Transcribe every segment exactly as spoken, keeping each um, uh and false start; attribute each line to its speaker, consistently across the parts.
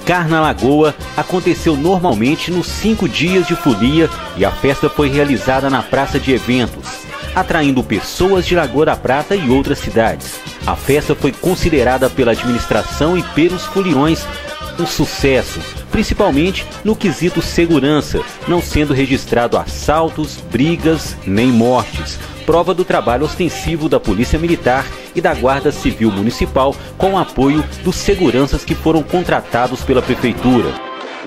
Speaker 1: Carna Lagoa aconteceu normalmente nos cinco dias de folia e a festa foi realizada na praça de eventos, atraindo pessoas de Lagoa da Prata e outras cidades. A festa foi considerada pela administração e pelos foliões um sucesso, principalmente no quesito segurança, não sendo registrado assaltos, brigas nem mortes, prova do trabalho ostensivo da Polícia Militar e da Guarda Civil Municipal com o apoio dos seguranças que foram contratados pela Prefeitura.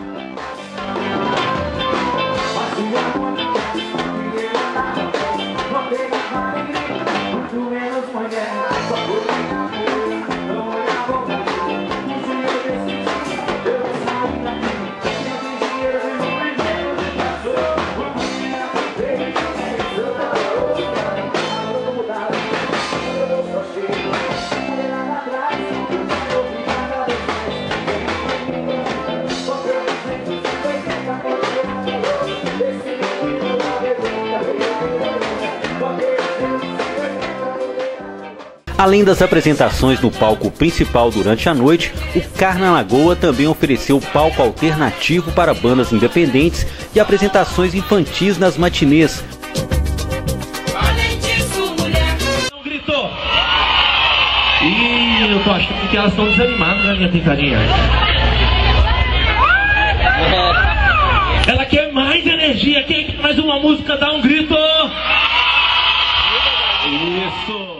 Speaker 1: Além das apresentações no palco principal durante a noite, o Carna Lagoa também ofereceu palco alternativo para bandas independentes e apresentações infantis nas matinês.
Speaker 2: Além disso, mulher não gritou. Ih, eu tô achando que elas estão desanimadas, né, minha pintadinha? Ela quer mais energia. Quem quer mais uma música, dá um grito. Isso.